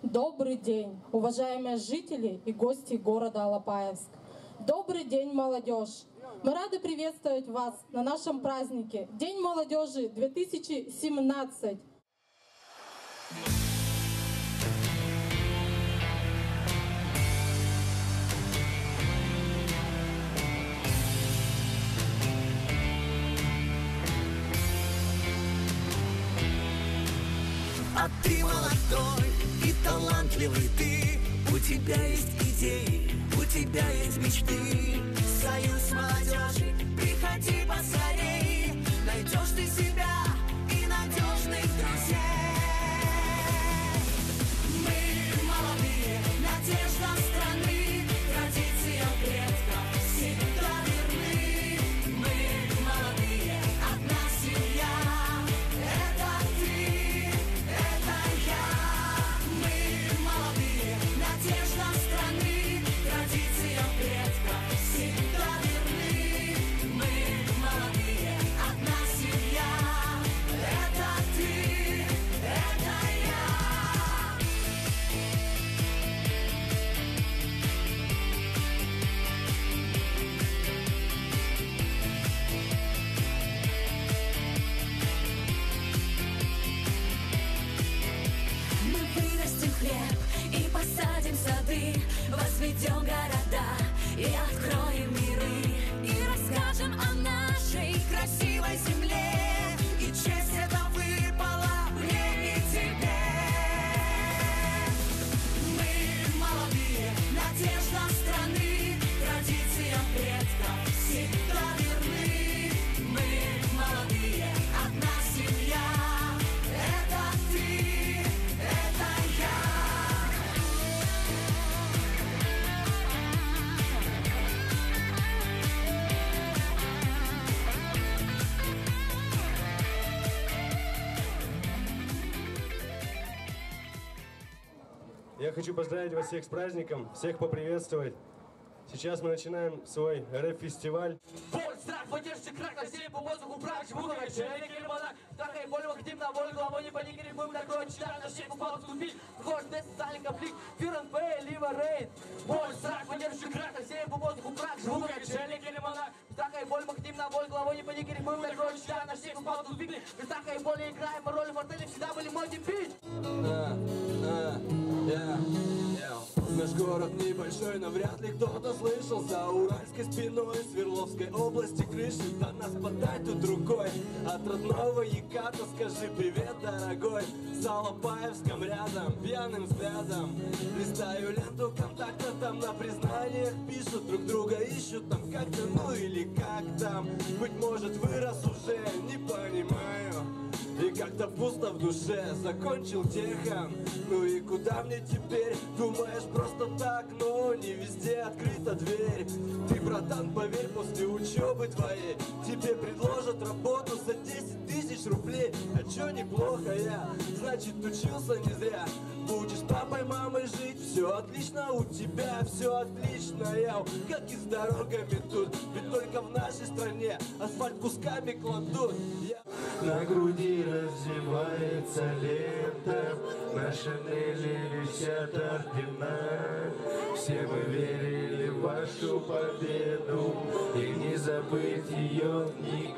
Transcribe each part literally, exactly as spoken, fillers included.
Добрый день, уважаемые жители и гости города Алапаевск. Добрый день, молодежь! Мы рады приветствовать вас на нашем празднике День молодежи две тысячи семнадцать. А ты молодой и талантливый ты. У тебя есть идеи, у тебя есть мечты. Союз молодежи, приходи поскорей. Найдешь ты себя и надежных друзей. Мы молодые, надежда страны, традициям предков всегда верны. Мы молодые, одна семья. Это ты, это я. Мы молодые, надежда страны, традициям предков всегда верны. Мы молодые, одна семья. Это ты, это я. Мы вырастим хлеб и посадим сады, возведем города и откроем миры. И расскажем о нашей красивой земле. И честь эта выпала мне и тебе. Мы молодые, надежда страны, традициям предков всегда верны. Мы молодые, одна семья. Это ты, это я. Я хочу поздравить вас всех с праздником, всех поприветствовать. Сейчас мы начинаем свой рэп-фестиваль. Боль, страх, поддержки, крак, на силе по воздуху, прах, звуковый, челик или монах. Так и боль, мы хотим на волю, головой не паникери, будем такой читать, на всех упал вступить. Вхож, десять, социальный конфликт, fear and pain, либо рейд. Боль, страх, поддержки, крак, на силе по воздуху, прах, звуковый, челик или монах. Так и боль, мы хотим на волю, головой не паникери, будем такой читать, на всех упал вступить. Так и боль, играем роль в отеле, всегда были мой дебют. Наш город небольшой, но вряд ли кто-то слышал. За Уральской спиной, Свердловской области крыши. До нас подай тут рукой. От родного Еката скажи привет, дорогой. С Алапаевском рядом, пьяным взглядом листаю ленту контакта, там на признаниях пишут, друг друга ищут там как-то, ну или как там. Быть может, вырос уже, не понимаю. И как-то пусто в душе, закончил техан. Ну и куда мне теперь? Думаешь, просто так, но не везде открыта дверь. Ты, братан, поверь, после учебы твоей тебе предложат работу за десять тысяч рублей. А чё неплохо я, значит, учился не зря. Будешь папой, мамой жить, все отлично у тебя, все отлично, я. Как и с дорогами тут, ведь только в нашей стране асфальт кусками кладут. Я... На груди раздевается лента, на шинели висят ордена. Все мы верили в вашу победу, и не забыть ее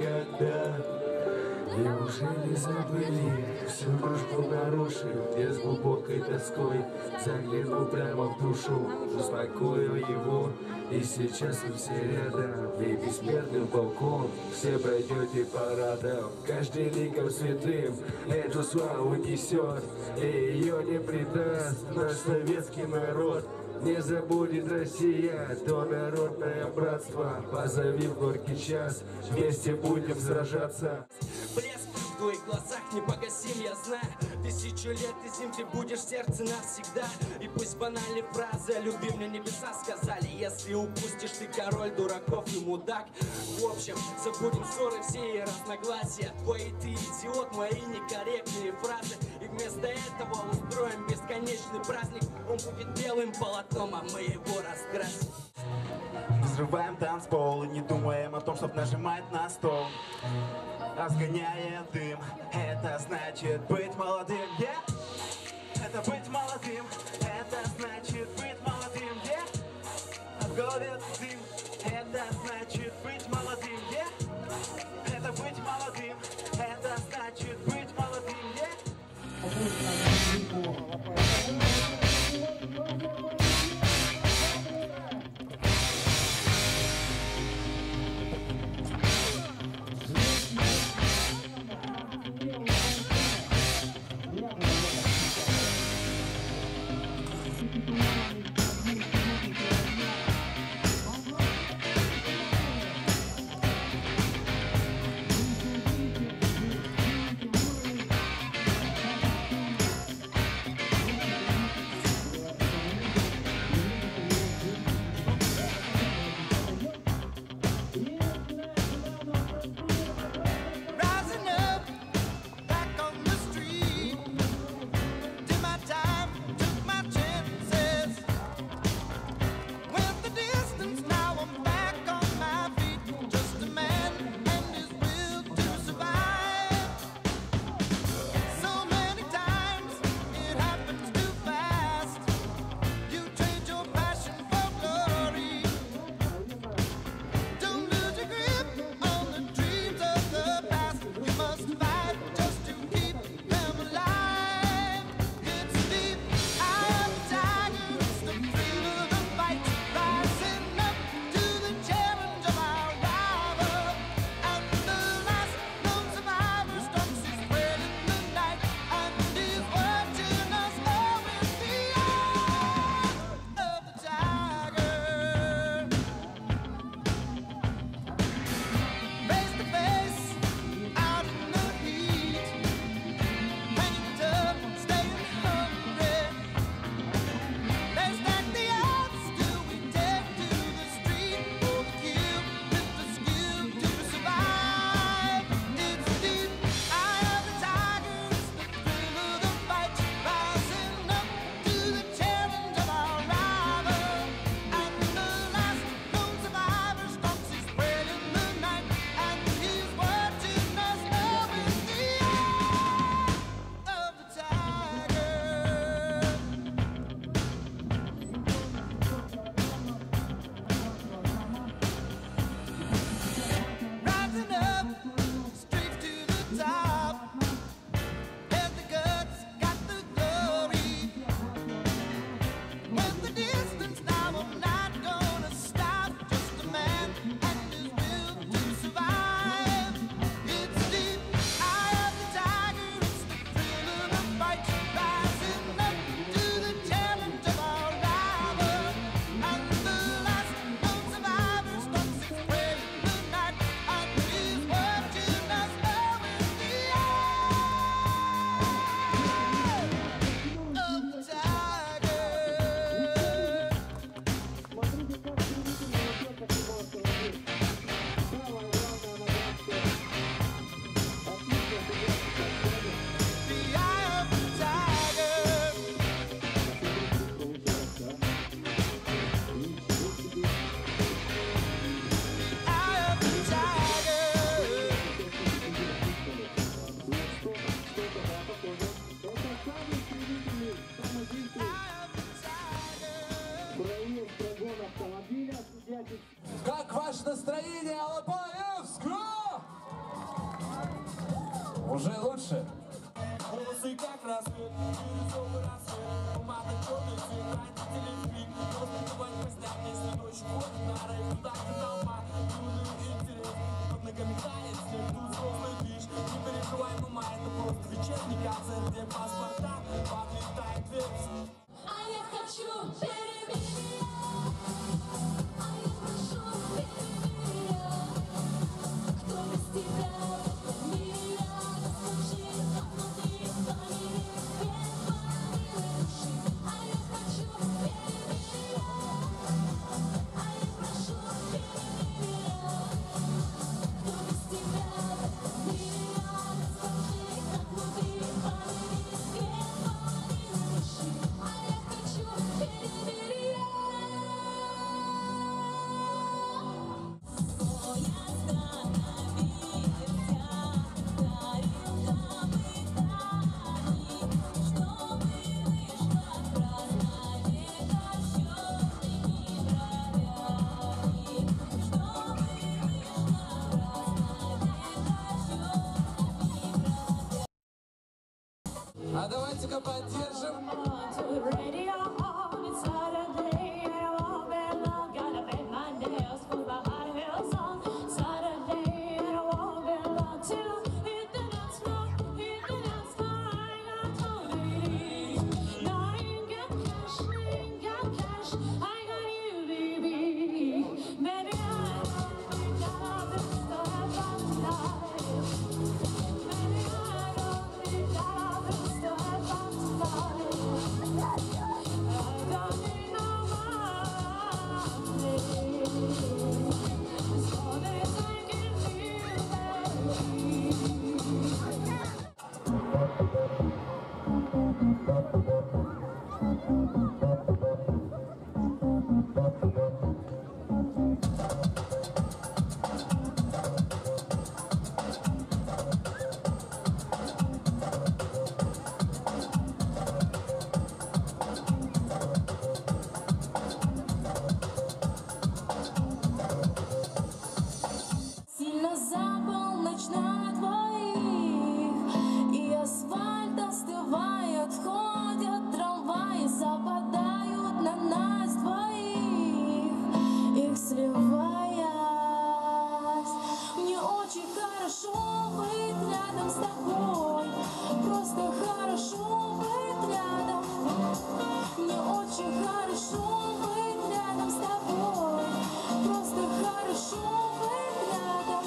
никогда. Неужели забыли всю дружбу нарушил? Я с глубокой тоской заглянул прямо в душу, успокоил его, и сейчас вы все рядом. И бессмертным полком все пройдете парадом. Каждый ликом святым эту славу несет, и ее не предаст наш советский народ. Не забудет Россия то народное братство. Позови в горький час, вместе будем сражаться. Блеск в твоих глазах не погасим, я знаю. Тысячу лет и зим ты будешь в сердце навсегда. И пусть банальные фразы «люби меня» небеса сказали. Если упустишь, ты король дураков и мудак. В общем, забудем ссоры все и разногласия. Твой ты идиот, мои некорректные фразы. И вместо этого устроим бесконечный праздник. Он будет белым полотном, а мы его раскрасим. Взрываем танцпол и не думаем о том, чтоб нажимать на стол. Разгоняя дым, это значит быть молодым, yeah? Это быть молодым, это значит быть молодым, yeah. А в голове дым, это значит быть молодым, yeah. Это быть молодым, это значит быть молодым, yeah. Как ваше настроение, Алапаевск? Уже лучше? Волосы как рассвет, бирюзовый рассвет, помада черный цвет, родители в клип, просто давай костяк, если ночью год, на рейв, туда-то толпа, юный интерес, под ногами тает снег, тут взрослый движ, не переживай, мама, это просто вечерний концерт, где паспорта, подлетает вверх. А я хочу перемен, а я прошу перемен, кто без тебя не рядом, скажи, как внутри планеты, без моей души. А я хочу перемен, а я прошу перемен, кто без тебя не рядом, скажи, как внутри планеты. А давайте-ка поддержим. Сильно за полночь на двоих, и асфальт остывает, ходят трамваи, западают на нас двоих, их сливаясь. Мне очень хорошо быть рядом с тобой, просто хорошо быть рядом. Мне очень хорошо быть рядом с тобой, просто хорошо быть рядом.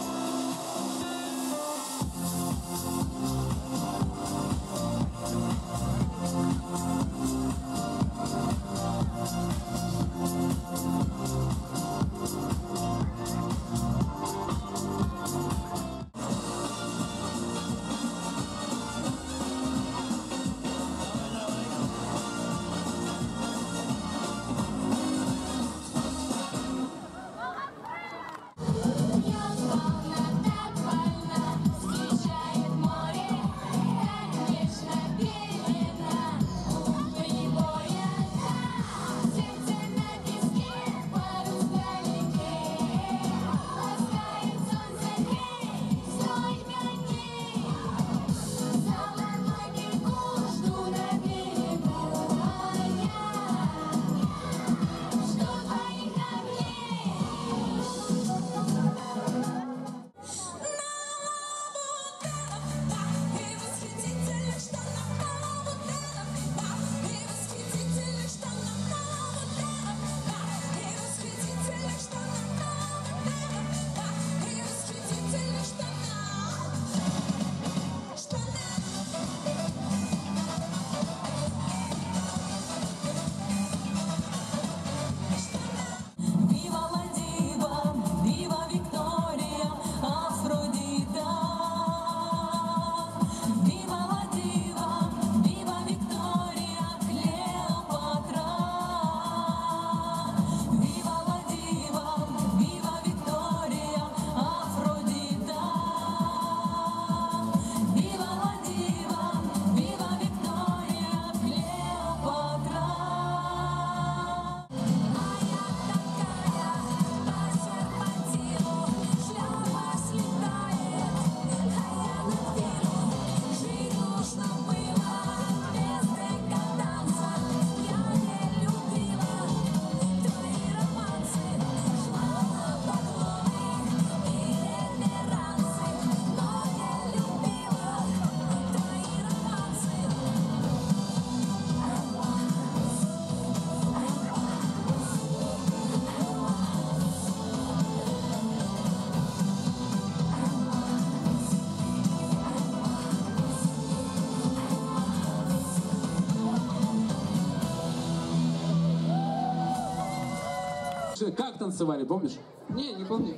Как танцевали, помнишь? Не, не помню.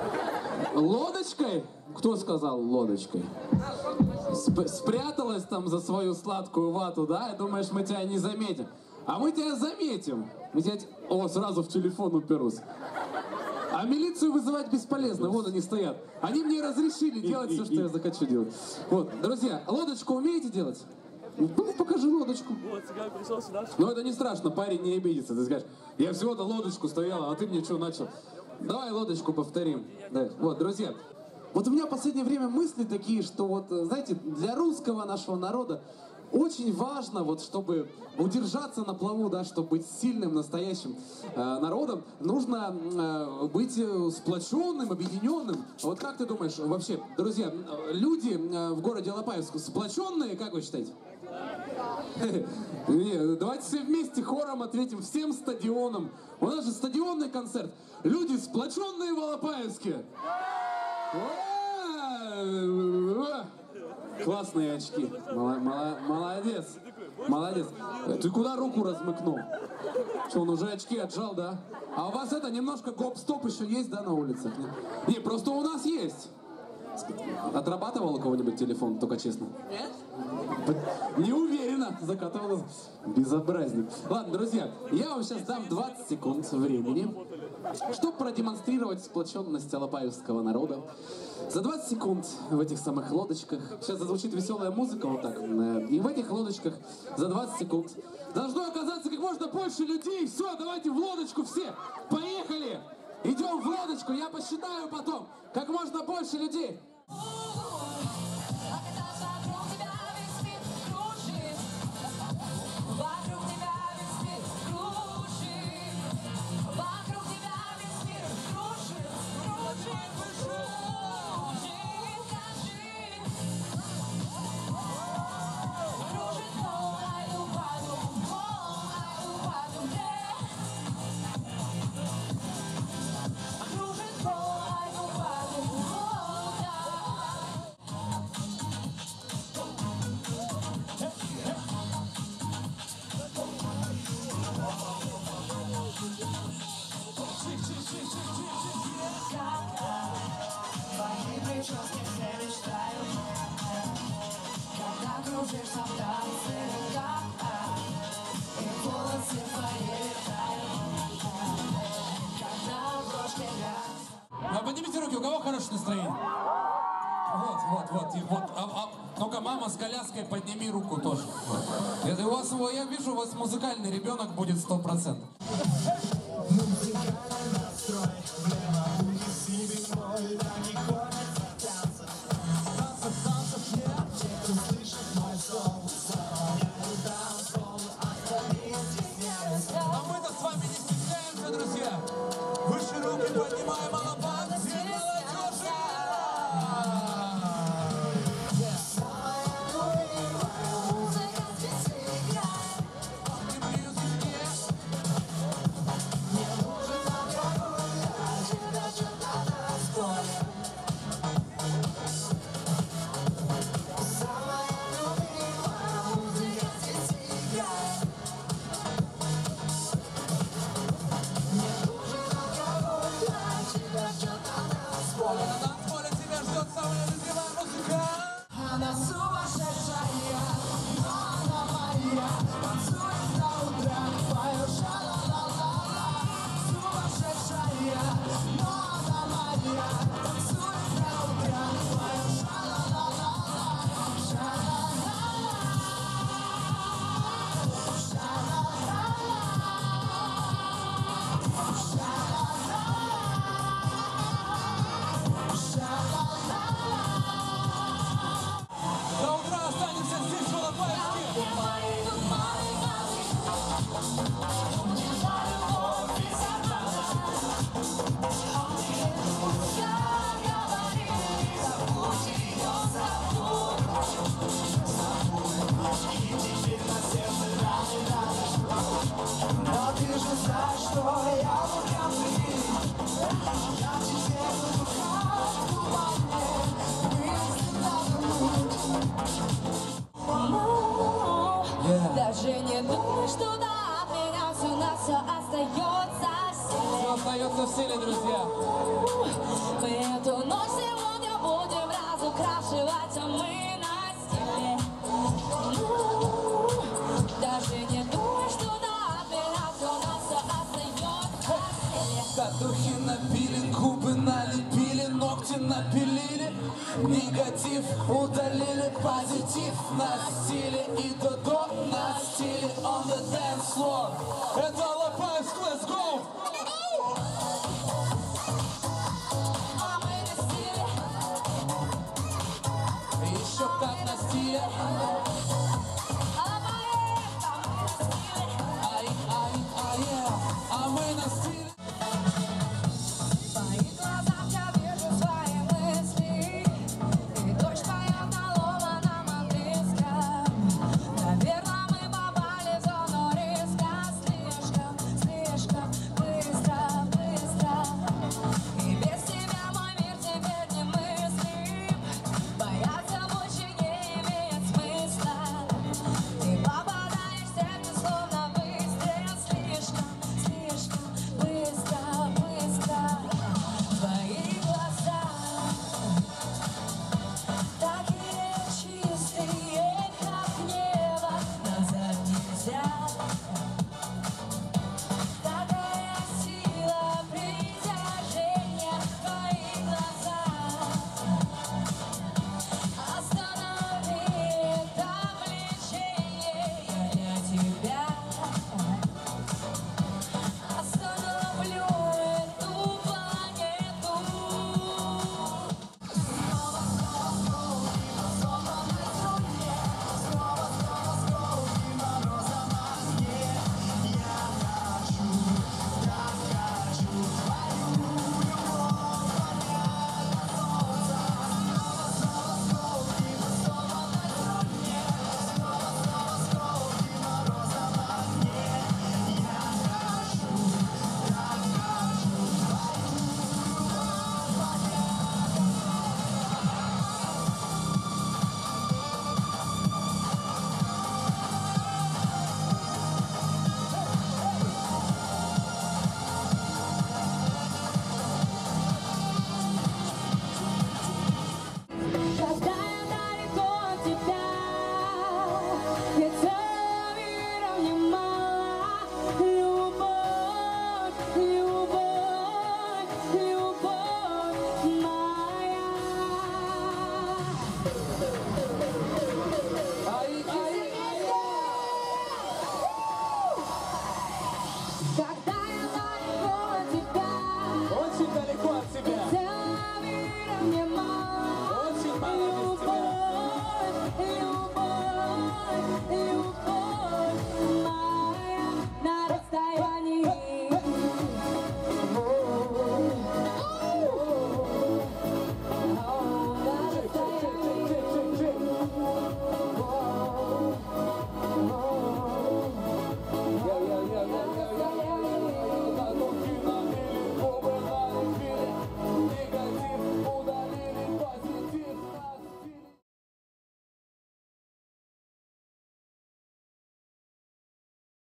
Лодочкой? Кто сказал лодочкой? Сп спряталась там за свою сладкую вату, да? И думаешь, мы тебя не заметим. А мы тебя заметим. Мы тебя... О, сразу в телефон уперлась. А милицию вызывать бесполезно, вон они стоят. Они мне разрешили делать все, что я захочу делать. Вот, друзья, лодочку умеете делать? Ну, покажи лодочку. Вот, цыган пришел сюда. Ну, это не страшно, парень не обидится. Ты скажешь, я всего-то лодочку стояла, а ты мне что начал? Давай лодочку повторим. Да. Вот, друзья, вот у меня в последнее время мысли такие, что вот, знаете, для русского нашего народа очень важно, вот, чтобы удержаться на плаву, да, чтобы быть сильным, настоящим э, народом, нужно э, быть сплоченным, объединенным. Вот как ты думаешь, вообще, друзья, люди э, в городе Алапаевск сплоченные, как вы считаете? Не, давайте все вместе хором ответим всем стадионам. У нас же стадионный концерт. Люди сплоченные в Алапаевске. Классные очки. Молодец. Молодец. Ты куда руку размыкнул? Что, он уже очки отжал, да? А у вас это немножко гоп-стоп еще есть, да, на улицах? Не, просто у нас есть. Отрабатывал у кого-нибудь телефон, только честно? Нет. Не уверена, закатывала. Безобразник. Ладно, друзья, я вам сейчас дам двадцать секунд времени, чтобы продемонстрировать сплоченность алапаевского народа. За двадцать секунд в этих самых лодочках, сейчас зазвучит веселая музыка вот так, и в этих лодочках за двадцать секунд должно оказаться как можно больше людей. Все, давайте в лодочку все, поехали! Идем в лодочку, я посчитаю потом, как можно больше людей. А поднимите руки, у кого хорошее настроение? Вот, вот, вот, и вот. А, а, ну-ка, мама с коляской, подними руку тоже. Это у вас, я вижу, у вас музыкальный ребенок будет сто процентов. А мы-то с вами не стесняемся, друзья. Выше руки поднимаем, Алапаевск. Даже не думай, что да, от меня все на все остается в силе. Все остается в силе, друзья. Мы эту ночь сегодня будем разукрашивать, а мы на стиле. Даже не думай, что да, от меня все на все остается в силе. Татухи набили, губы налепили, ногти напилили, негатив удалили, позитив на стиле и до-до на стиле on the dance floor. Это Алапаевск, let's go!